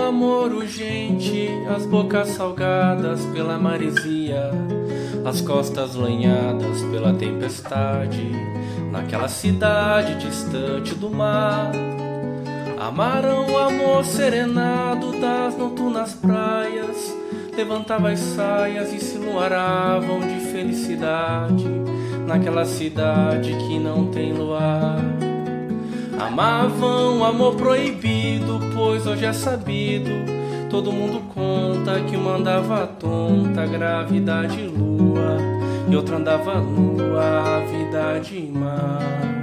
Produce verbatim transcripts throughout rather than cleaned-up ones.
amor urgente, as bocas salgadas pela maresia, as costas lanhadas pela tempestade, naquela cidade distante do mar. Amaram o amor serenado das noturnas praias, levantavam as saias e se luaravam de felicidade, naquela cidade que não tem luar. Amavam o amor proibido, pois hoje é sabido, todo mundo conta que uma andava tonta, gravidade e lua, e outra andava nua, avidade e mar.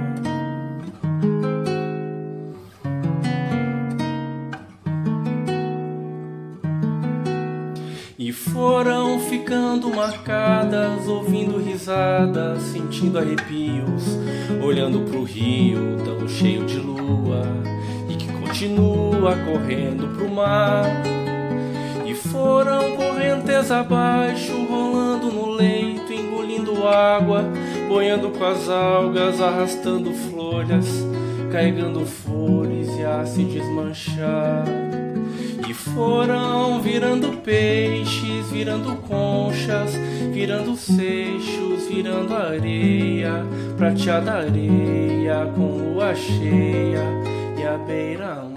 E foram ficando marcadas, ouvindo risadas, sentindo arrepios, olhando pro rio tão cheio de lua e que continua correndo pro mar. E foram correntes abaixo, rolando no leito, engolindo água, boiando com as algas, arrastando folhas, carregando flores e a se desmanchar. E foram virando peixes, virando conchas, virando seixos, virando areia, prateada areia com lua cheia e a beira